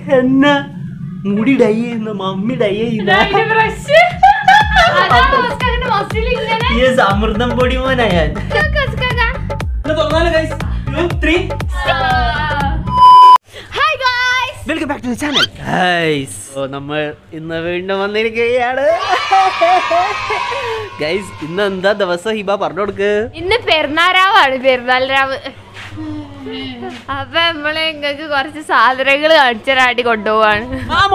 എന്ന മുടി ഡൈ ചെയ്യുന്ന മമ്മി ഡൈ ചെയ്യുന്ന അമൃതം പൊടി മോനാ ഞാൻ. Welcome back to the channel guys. നമ്മൾ ഇന്ന് വീണ്ടും വന്നിരിക്കുകയാണ് ഗൈസ്. ഇന്ന് എന്താ ദിവസം ഹിബ പറഞ്ഞു കൊടുക്ക്. ഇന്ന് പെരുന്നാരാവാണ്, പെരുന്നാൾ രാവ്. അപ്പൊ നമ്മള് ഇങ്ങക്ക് കുറച്ച് സാധനങ്ങൾ കാണിച്ചരാട്ടി കൊണ്ടുപോവാണ്.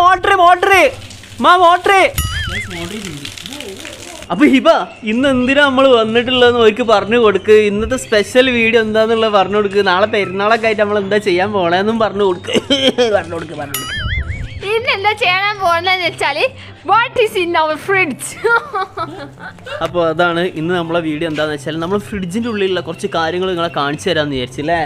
അപ്പൊ ഹിബ ഇന്ന് എന്തിനാ നമ്മള് വന്നിട്ടുള്ളതെന്ന് അവർക്ക് പറഞ്ഞു കൊടുക്ക്. ഇന്നത്തെ സ്പെഷ്യൽ വീഡിയോ എന്താന്നുള്ളത് പറഞ്ഞു കൊടുക്ക്. നാളെ പെരുന്നാളൊക്കെ ആയിട്ട് നമ്മൾ എന്താ ചെയ്യാൻ പോണേന്നും പറഞ്ഞു കൊടുക്ക്. ഇന്ന് എന്താ ചെയ്യാൻ പോണെന്ന് വെച്ചാല് what is in our fridge. അപ്പോൾ അതാണ് ഇന്ന് നമ്മളെ വീഡിയോ. എന്താന്ന് വെച്ചാൽ നമ്മൾ ഫ്രിഡ്ജിന്റെ ഉള്ളിലുള്ള കുറച്ച് കാര്യങ്ങൾ നിങ്ങളെ കാണിച്ചു തരാന്ന് വിചാരിച്ചല്ലേ.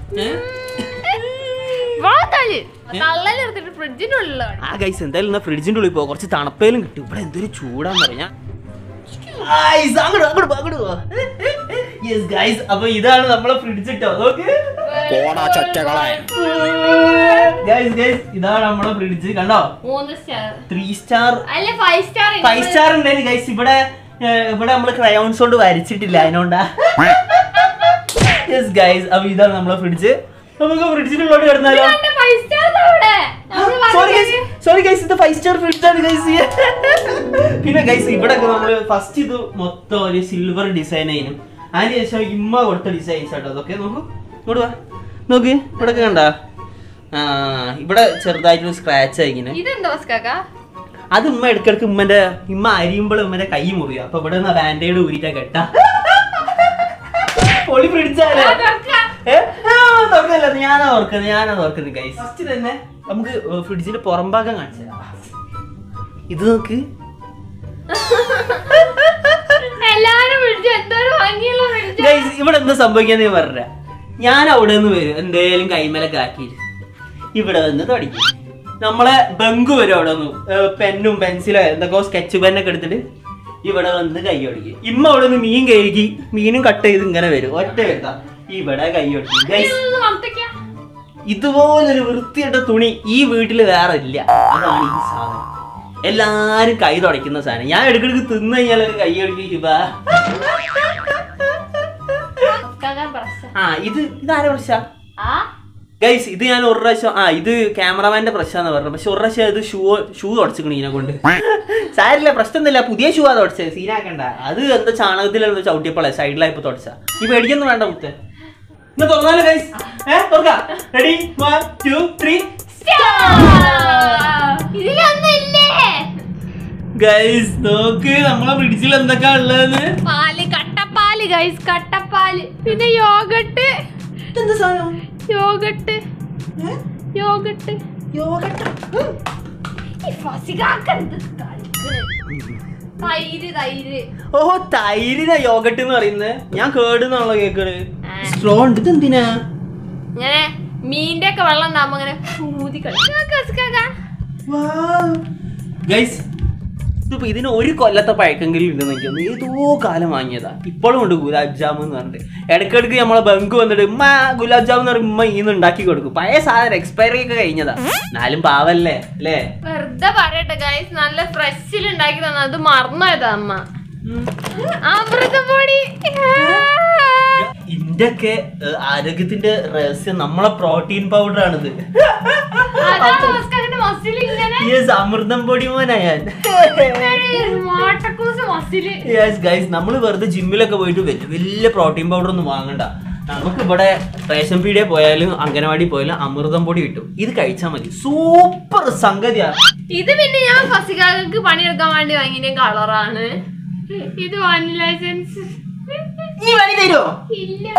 ഫ്രിഡ്ജിന്റെ ഉള്ളിലാണ്. ആ ഗൈസ് എന്തായാലും എന്നാ ഫ്രിഡ്ജിന്റെ ഉള്ളിൽ പോവാ. കുറച്ച് തണുപ്പേലും കിട്ടും. ഇവിടെ എന്തൊരു ചൂടാന്ന് പറഞ്ഞാ. അപ്പൊ ഇതാണ് നമ്മളെ ഫ്രിഡ്ജ് ഇട്ടോ. ഇതാണ് നമ്മളെ ഫ്രിഡ്ജ് കണ്ടോ. 3 സ്റ്റാർ 5 സ്റ്റാർ ഉണ്ടായിരുന്നു ഗൈസ്. ഇവിടെ നമ്മള് ക്രയോൺസ് കൊണ്ട് വരച്ചിട്ടില്ല, അതിനോണ്ടാ. യെസ് ഗൈസ്, അപ്പൊ ഇതാണ് നമ്മളെ ഫ്രിഡ്ജ്. നമുക്ക് ഫ്രിഡ്ജിനുള്ളോട് കിടന്നാലോ. സോറി ഗൈസ്, ഇത് 5 സ്റ്റാർ ഫ്രിഡ്ജാണ് ഗൈസ്. പിന്നെ ഗൈസ് ഇവിടെ നമ്മള് ഫസ്റ്റ് ഇത് മൊത്തം ഒരു സിൽവർ ഡിസൈൻ ആയിരുന്നു. അതിന് ശേഷം ഇമ്മ കൊടുത്ത ഡിസൈൻസ് ആട്ടോ അതൊക്കെ. നോക്കുവാ നോക്ക്, ഇവിടെ കണ്ട ഇവിടെ ചെറുതായിട്ടൊരു സ്ക്രാച്ച് ആയിങ്ങനെ. അത് ഉമ്മ ഇടക്കിടക്ക് ഇമ്മ അരിയുമ്പോൾ ഉമ്മന്റെ കൈ മുറിയ. അപ്പൊ ഇവിടെ നിന്ന് ബാൻഡേഡ് ഊരിട്ടാ കെട്ടാ. പൊളി ഫ്രിഡ്ജാണ്. തുറക്കല്ല, ഞാനാ ഓർക്കുന്നത് ഗൈസ്. ഫസ്റ്റ് തന്നെ നമുക്ക് ഫ്രിഡ്ജിന്റെ പുറംഭാഗം കാണിച്ചു തരാം. ഇത് നോക്ക്. ഗൈസ് ഇവിടെ എന്താ സംഭവിക്കാന്ന് ഞാൻ പറഞ്ഞ. ഞാൻ അവിടെ നിന്ന് വരും എന്തേലും കൈമേലൊക്കെ ആക്കിയിട്ട് ഇവിടെ വന്ന് തുടങ്ങി. നമ്മളെ ബംഗു വരും അവിടെ നിന്ന് പെന്നും പെൻസിലോ എന്തൊക്കെ സ്കെച്ച് പെന്നൊക്കെ എടുത്തിട്ട് ഇവിടെ വന്ന് കൈ ഒടുക്കി. ഇമ്മ അവിടെ നിന്ന് മീൻ കഴുകി മീനും കട്ട് ചെയ്ത് ഇങ്ങനെ വരും. ഒറ്റ വരുത്താ ഇവിടെ കൈ ഒടുക്കി. ഗൈസ് ഇതുപോലൊരു വൃത്തിയായിട്ട തുണി ഈ വീട്ടില് വേറെ ഇല്ല. അതാണ് ഈ സാധനം. എല്ലാരും കൈ തുടയ്ക്കുന്ന സാധനം. ഞാൻ ഇടയ്ക്കിടയ്ക്ക് തിന്നു കഴിഞ്ഞാൽ ഒരു കൈ ഒടുക്കി. ഇതാരെ പ്രശ്ന ഗൈസ്. ഇത് ഞാൻ ഒരു പ്രാവശ്യം ഇത് ക്യാമറമാന്റെ പ്രശ്നമാന്ന് പറഞ്ഞു. പക്ഷെ ഒരു പ്രാവശ്യം ഇത് ഷൂ തുടച്ചിക്കണ ഇതിനെ കൊണ്ട്. സാരില്ല, പ്രശ്നമൊന്നുമില്ല. പുതിയ ഷൂ ആ തുടച്ചത്, സീനാക്കണ്ട. അത് എന്താ ചാണകത്തിലെന്തോ ചവിട്ടിയപ്പോളെ സൈഡിലായപ്പോ തുടച്ച. ഈ പേടിക്കൊന്നും വേണ്ട മുത്ത്. ഇന്ന് തുറന്നാലോ ഗൈസ്. തുറക്കാം. റെഡി 1 2 3 ഗൈസ് നോക്ക് നമ്മളെ ഫ്രിഡ്ജിൽ എന്തൊക്കെയാ ഉള്ളതെന്ന്. പാല്, കട്ടപ്പാല് ഗൈസ്, കട്ടപ്പാല്. പിന്നെ യോഗട്ട്. എന്താ സാധനം? യോഗട്ട്. ഓഹോ, തൈരിനാ യോഗട്ട് എന്ന് പറയുന്നത്. ഞാൻ കേടുന്നാണല്ലോ കേക്കണ്. സ്ട്രോ ഉണ്ട്. ഇത് എന്തിനാ? ഇങ്ങനെ മീന്റെ ഒക്കെ വെള്ളം ഉണ്ടാവുമ്പോ അങ്ങനെ ഊതി ഗൈസ്. ഇതിപ്പോ ഇതിന് ഒരു കൊല്ലത്തെ പഴക്കെങ്കിലും ഉണ്ടെന്ന് ഏതോ കാലം വാങ്ങിയതാ. ഇപ്പോഴും ഉണ്ട് ഗുലാബ് ജാമു എന്ന് പറഞ്ഞിട്ട്. ഇടയ്ക്കിടയ്ക്ക് നമ്മളെ ബങ്ക് വന്നിട്ട് ഉമ്മ ഗുലാബ് ജാമു എന്ന് പറയുമ്പോ ഉമ്മ ഇന്ന് ഉണ്ടാക്കി കൊടുക്കും. പഴയ സാധനം എക്സ്പയറി ഒക്കെ കഴിഞ്ഞതാ. എന്നാലും പാവല്ലേ അല്ലേ. വെറുതെ പറയട്ടെ ഗൈസ്, നല്ല ഫ്രഷിൽ ഉണ്ടാക്കി തന്നെ. അത് മറന്നുപോയതാ അമ്മ. അമൃതപ്പൊടി. ഇന്റൊക്കെ ആരോഗ്യത്തിന്റെ രഹസ്യം നമ്മളെ പ്രോട്ടീൻ പൗഡർ ആണിത്. അമൃതം പൊടി മോനാ ഞാൻ. നമ്മള് വെറുതെ ജിമ്മിലൊക്കെ പോയിട്ട് വലിയ പ്രോട്ടീൻ പൗഡർ ഒന്നും വാങ്ങണ്ട. നമുക്ക് ഇവിടെ റേഷൻ പീടിയ പോയാലും അംഗനവാടി പോയാലും അമൃതം പൊടി കിട്ടും. ഇത് കഴിച്ചാൽ മതി. സൂപ്പർ സംഗതിയാണ് ഇത്. പിന്നെ ഞാൻ ഫസികാക്ക് പണിയെടുക്കാൻ വേണ്ടി വാങ്ങിയ കളറാണ് ഇത്. Vanilla essence. നീ വാങ്ങി തരുമോ? ഇല്ല.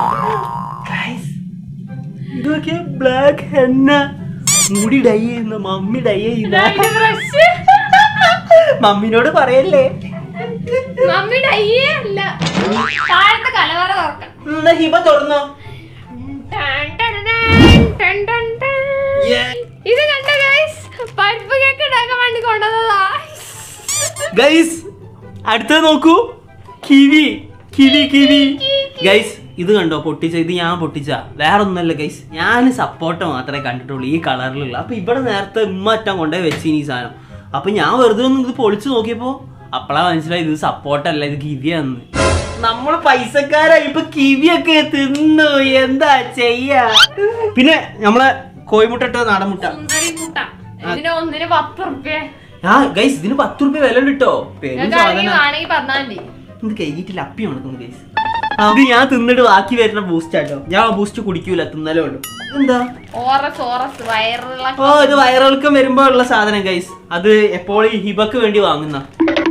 ഇതൊക്കെ ബ്ലാക്ക് ഹെന്ന മുടി ഡൈ ചെയ്യുന്ന മമ്മി ഡൈ ചെയ്യുന്ന. മമ്മിനോട് പറയല്ലേ. മമ്മി ഡൈയേ അല്ല. താഴത്തെ കലവറ തുറക്കാം. ഹിബ തുറന്നോ. ഇത് കണ്ട ഗൈസ്, പരിപ്പ് കേക്ക് ഉണ്ടാക്കാൻ വേണ്ടി കൊണ്ടുവന്നതാ ഗൈസ്. അടുത്തത് നോക്കൂ, കിവി ഗൈസ്. ഇത് കണ്ടോ പൊട്ടിച്ച, ഇത് ഞാൻ പൊട്ടിച്ച, വേറെ ഒന്നല്ല ഗൈസ്, ഞാൻ സപ്പോർട്ട് മാത്രമേ കണ്ടിട്ടുള്ളൂ ഈ കളറിലുള്ള. അപ്പൊ ഇവിടെ നേരത്തെ ഉമ്മറ്റം കൊണ്ടേ വെച്ച് ഈ സാധനം. അപ്പൊ ഞാൻ വെറുതെ ഒന്ന് ഇത് പൊളിച്ചു നോക്കിയപ്പോ അപ്പളാ മനസ്സിലായി ഇത് സപ്പോർട്ടല്ല, ഇത് കിവിയാന്ന്. നമ്മള് പൈസക്കാരായി ഇപ്പൊ കിവിയൊക്കെ തിന്നു, എന്താ ചെയ്യാ. പിന്നെ നമ്മളെ കോഴിമുട്ട ഇട്ട നാടൻ മുട്ട. ഒന്നിന് 10 റുപ്യ. ആ ഗൈസ് ഇതിന് 10 റുപ്യ വില കിട്ടോ. ഇത് കഴിഞ്ഞിട്ടില്ല, അപ്പി നടക്കുന്നു ഗൈസ്. അത് ഞാൻ തിന്നിട്ട് ബാക്കി വരുന്ന ബൂസ്റ്റ് ആട്ടോ. ഞാൻ ബൂസ്റ്റ് കുടിക്കൂല, തിന്നലേ ഉള്ളൂ. എന്താ ഓ ഇത് വയറിളക്കം വരുമ്പോ ഉള്ള സാധനം ഗൈസ്. അത് എപ്പോഴും ഹിബക്ക് വേണ്ടി വാങ്ങുന്ന.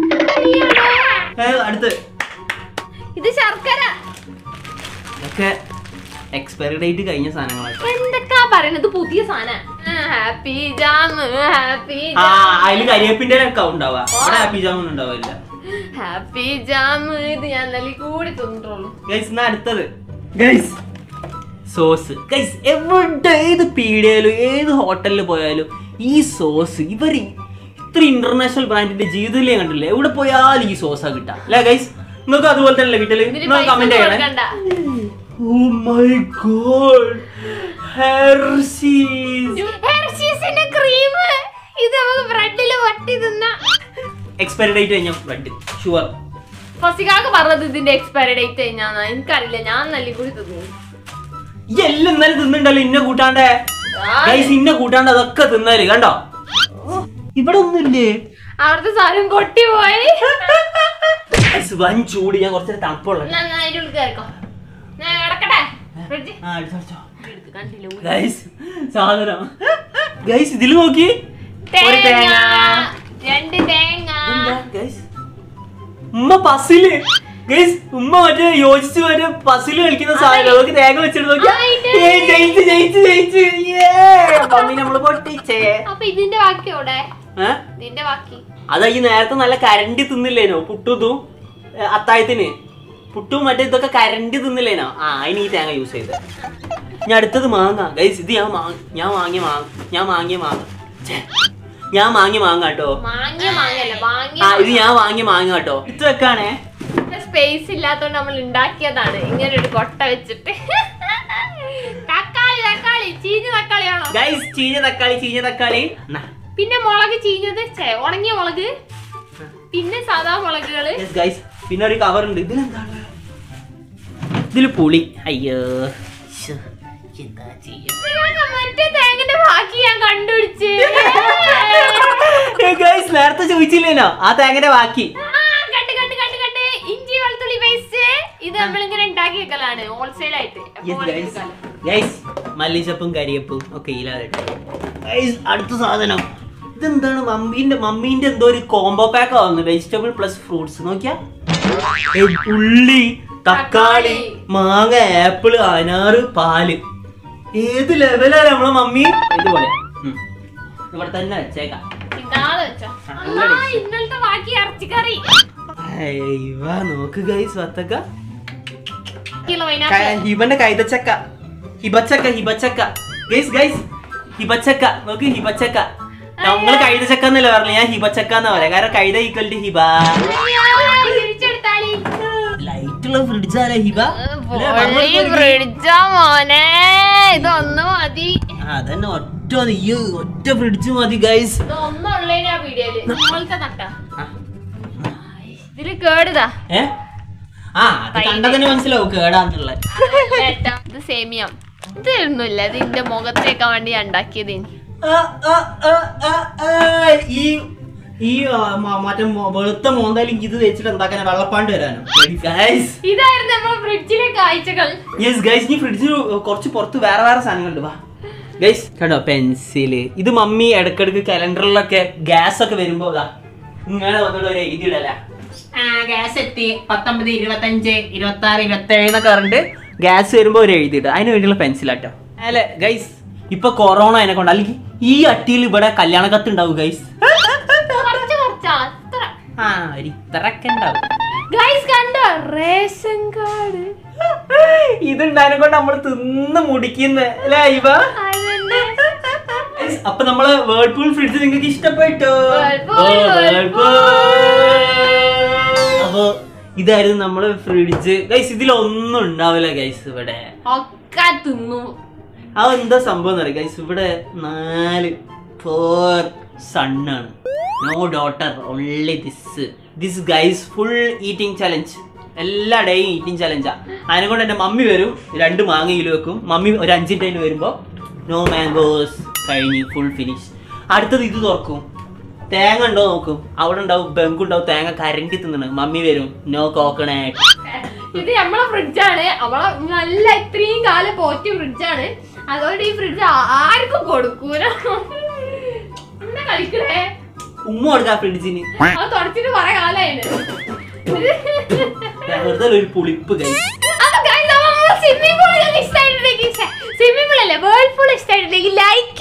അടുത്ത് ഇത് ശർക്കര. ഇതൊക്കെ എക്സ്പയറി ഡേറ്റ് കഴിഞ്ഞ സാധനങ്ങളാണ്. എന്തൊക്കെയാ പറയുന്നത്, പുതിയ സാധനം. ഹാപ്പി ജാം, ഹാപ്പി അതില് കരിയേപ്പിന്റെ ഒക്കെ ഉണ്ടാവാ, അവിടെ ഹാപ്പി ജാം ഒന്നും ഉണ്ടാവില്ല. ഹാപ്പി ജാം ഇത് ഞാൻ നല്ല കൂടി തിന്നിട്ടുള്ളൂ ഗൈസ്. എന്നാ അടുത്തത് ഗൈസ് സോസ്. ഗൈസ് എവിടെ ഏത് പീടികയിലും ഏത് ഹോട്ടലിൽ പോയാലും ഈ സോസ് ഇവർ ഇത്ര ഇന്റർനാഷണൽ ബ്രാൻഡിന്റെ ജീവിതത്തിലേ കണ്ടില്ല. എവിടെ പോയാലും ഈ സോസാ കിട്ടാ അല്ലേ ഗൈസ്? നിങ്ങൾക്ക് അതുപോലെ തന്നെ കിട്ടല്? കമന്റ് ചെയ്യണേ. Oh my god, Hershey's. Hershey's cream. ഇത് നമുക്ക് ബ്രെഡിൽ വട്ടി തിന്നാ. എക്സ്പയറി ഡേറ്റ് കഴിഞ്ഞ ബ്രെഡ് ഷുവർ. ഫസികാക്ക് പറഞ്ഞത് ഇതിന്റെ എക്സ്പയറി ഡേറ്റ് കഴിഞ്ഞാന്ന്. എനിക്കറിയില്ല, ഞാൻ നല്ല കൂടി തിന്നു. ഈ എല്ലാം ഇന്നലെ തിന്നുണ്ടല്ലോ ഇന്ന കൂട്ടാണ്ടേ ഗൈസ്, ഇന്ന കൂട്ടാണ്ട് അതൊക്കെ തിന്നാല് കണ്ടോ. ഇവിടെ ഒന്നുമില്ലേ? അവിടുത്തെ സാധനം കൊട്ടിപ്പോയി. വൻ ചൂട്. ഞാൻ കുറച്ചൊരു തണുപ്പുള്ള സാധനം ഗൈസ്. ഇതില് നോക്കി ഉമ്മ പസില് ഗൈസ്. ഉമ്മ മറ്റേ യോജിച്ച് മറ്റേ പസില് കളിക്കുന്ന സാധനം നമുക്ക് തേങ്ങ വെച്ചിട്ട് നോക്കിയാ ജയിച്ച് ജയിച്ച് ജയിച്ച് നമ്മള് പൊട്ടിച്ചേ. അപ്പൊ ഇതിന്റെ ബാക്കി എവിടെ? ഇതിന്റെ ബാക്കി അതാ ഈ നേരത്തെ നല്ല കരണ്ടി തിന്നില്ലേനോ പുട്ടുതും അത്താഴത്തിന്. പുട്ടും മറ്റേ ഇതൊക്കെ കരണ്ടി തിന്നില്ലേനോ, അതിന് ഈ തേങ്ങ യൂസ് ചെയ്ത്. ഞാൻ അടുത്തത് മാങ്ങ ഗൈസ്. ഇത് ഞാൻ വാങ്ങിയ മാങ്ങ കേട്ടോ. ഇത് ഞാൻ വാങ്ങിയ മാങ്ങ കേട്ടോ. ഇത് വെക്കാണേ. സ്പേസ് ഇല്ലാത്തോണ്ട് നമ്മൾ ഉണ്ടാക്കിയതാണ് ഇങ്ങനെ ഒരു കൊട്ട വെച്ചിട്ട്. തക്കാളി തക്കാളി ചീഞ്ഞ തക്കാളിയാണോ ഗൈസ്? ചീഞ്ഞ തക്കാളി. പിന്നെ മുളക് ചീഞ്ഞത്, ഉണങ്ങിയ മുളക്, പിന്നെ സാധാ മുളകുകള്. പിന്നെ ഒരു കവർ ഉണ്ട്. ഇതിലെന്താണ്? ഇതില് പുളി. അയ്യോ മറ്റേ തേങ്ങന്റെ ബാക്കി ഞാൻ കണ്ടുപിടിച്ച്. നേരത്തെ ചോദിച്ചില്ലേനോ ആ തേങ്ങന്റെ ബാക്കി. ഇഞ്ചി വെളുത്തുള്ളി പേസ്റ്റ്. ഇത് നമ്മളിങ്ങനെ ഉണ്ടാക്കി വെക്കലാണ് ഹോൾസെയിൽ ആയിട്ട്. മല്ലിച്ചപ്പും കരിയപ്പും ഒക്കെ ഇല്ലാതെ. അടുത്ത സാധനം ഇതെന്താണ്? മമ്മീന്റെ എന്തോ ഒരു കോംബോ പാക്ക് ആവുന്നു. Vegetable plus fruits. നോക്കിയാ ഉള്ളി, തക്കാളി, മാങ്ങ, ആപ്പിള്, അനാറ്, പാല്. ഏത് ലെവലാണ് നമ്മളെ മമ്മി? ഇതുപോലെ ഇവിടെ തന്നെ വെച്ചേക്കാം. നോക്ക് ഗൈസ് വത്തക്ക. ഹിബന്റെ കൈതച്ചക്ക. ഹിബച്ചക്ക ഗൈസ്. ഹിബച്ചക്ക നോക്ക്. ഹിബച്ചക്ക. നമ്മള് കൈതച്ചക്ക എന്നല്ലേ പറഞ്ഞു, ഞാൻ ഹിബച്ചക്ക എന്നാ പറയാ. കാരണം കൈത ഈക്വൽ ടു ഹിബ. ലൈറ്റുള്ള ഫ്രിഡ്ജാലേ ഹിബ. ഇതൊന്നു മതി. അതന്നെ ഒറ്റ ഫ്രിഡ്ജ് മതി ഗൈസ്. ഇതില് കേടുതാ. കണ്ടതിന് മനസ്സിലാവും കേടാന്നുള്ള. ഇത് സേമിയം. ഇതൊന്നുമില്ല, ഇത് എന്റെ മുഖത്തേക്കാൻ വേണ്ടി ഉണ്ടാക്കിയത്. ഈ മറ്റേ വെളുത്ത മോന്താലും ഇത് വെച്ചിട്ട് എന്താക്കാനാ വെള്ളപ്പാണ്ട് വരാനോ? ഇതായിരുന്നു നമ്മുടെ ഫ്രിഡ്ജിലെ കാഴ്ചകൾ. യെസ് ഗൈസ്, ഈ ഫ്രിഡ്ജിൽ കുറച്ച് പുറത്ത് വേറെ സാധനങ്ങളുണ്ട്. വാ ഗൈസ് കണ്ടോ, പെൻസില്. ഇത് മമ്മി ഇടക്കിടക്ക് കലണ്ടറിലൊക്കെ ഗ്യാസ് ഒക്കെ വരുമ്പോ ഇങ്ങനെ വന്നിട്ട് ഒരു എഴുതിയിടല. ഗ്യാസ് എത്തി 19, 25, 26, 27 എന്നൊക്കെ പറഞ്ഞിട്ട് ഗ്യാസ് വരുമ്പോ ഒരു എഴുതിയിട്ട് അതിന് വേണ്ടിയുള്ള പെൻസിലാട്ടോ. അല്ലെ ഗൈസ്, ഇപ്പൊ കൊറോണ അതിനെ കൊണ്ട് അല്ലെങ്കിൽ ഈ അട്ടിയിൽ ഇവിടെ കല്യാണ കത്ത് ഉണ്ടാവും ഗൈസ്. ഇത്രയൊക്കെ ഉണ്ടാവും. ഇതുണ്ടായതിനെ കൊണ്ട് നമ്മള് തിന്ന് മുടിക്കുന്ന അല്ലേ ഇവ. അപ്പൊ നമ്മള് വേൾപൂൾ ഫ്രിഡ്ജ് നിങ്ങൾക്ക് ഇഷ്ടപ്പെട്ടോ? അപ്പൊ ഇതായിരുന്നു നമ്മള് ഫ്രിഡ്ജ് ഗൈസ്. ഇതിലൊന്നും ഉണ്ടാവില്ല ഗൈസ്. ഇവിടെ ഒക്കെ തിന്നു. അതെന്താ സംഭവം എന്ന് പറയാം ഗൈസ്. ഇവിടെ 4 സണ്ണാണ്, no daughter, only this guys. Full eating challenge, എല്ലാ ഡേയും ഈറ്റിംഗ് ചലഞ്ചാ. അതിനെ കൊണ്ട് എന്റെ മമ്മി വരും, 2 മാങ്ങ കിലോ വെക്കും. മമ്മി ഒരു 5 മിനിറ്റ് വരുമ്പോ നോ മാംഗോസ്, കഴിഞ്ഞ് ഫുൾ ഫിനിഷ്. അടുത്തത് ഇത് തുറക്കും, തേങ്ങ ഉണ്ടോ നോക്കും, അവിടെ ഉണ്ടാവും ബെങ്കുണ്ടാവും തേങ്ങ കരണ്ടി തിന്നണ്. മമ്മി വരും, നോ കോക്കനട്ട്. ഇത് നമ്മളെ ഫ്രിഡ്ജാണ്, നമ്മളെ നല്ല ഇത്രയും കാലം പോറ്റിയ ഫ്രിഡ്ജാണ്. അതുകൊണ്ട് ഈ ഫ്രിഡ്ജ് ആർക്കും കൊടുക്കൂല. എന്താ കളിക്കണേ? ഉമ്മ കൊടുക്കാ ഫ്രിഡ്ജിന്. അത് തുടച്ചിട്ട് കുറെ കാലായിന്. വെറുതെ ഒരു പുളിപ്പ് ഗൈസ്. സ്വിമ്മിംഗ് പൂൾ ഇഷ്ടമായിട്ടുണ്ടെങ്കിൽ, സ്വിമ്മിംഗ് പൂൾ അല്ലേ വേൾഡ് പൂൾ ഇഷ്ടമായിട്ടുണ്ടെങ്കിൽ ലൈക്ക്